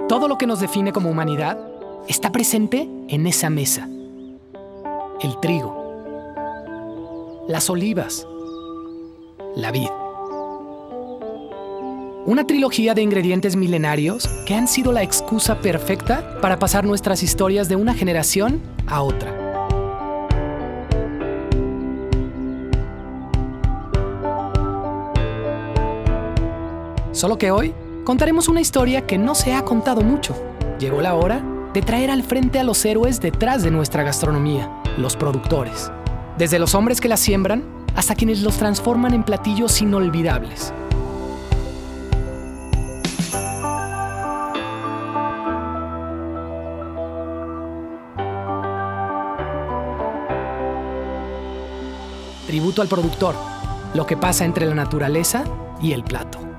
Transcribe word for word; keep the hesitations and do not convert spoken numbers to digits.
Todo lo que nos define como humanidad está presente en esa mesa. El trigo, las olivas, la vid. Una trilogía de ingredientes milenarios que han sido la excusa perfecta para pasar nuestras historias de una generación a otra. Solo que hoy contaremos una historia que no se ha contado mucho. Llegó la hora de traer al frente a los héroes detrás de nuestra gastronomía, los productores. Desde los hombres que la siembran hasta quienes los transforman en platillos inolvidables. Tributo al productor, lo que pasa entre la naturaleza y el plato.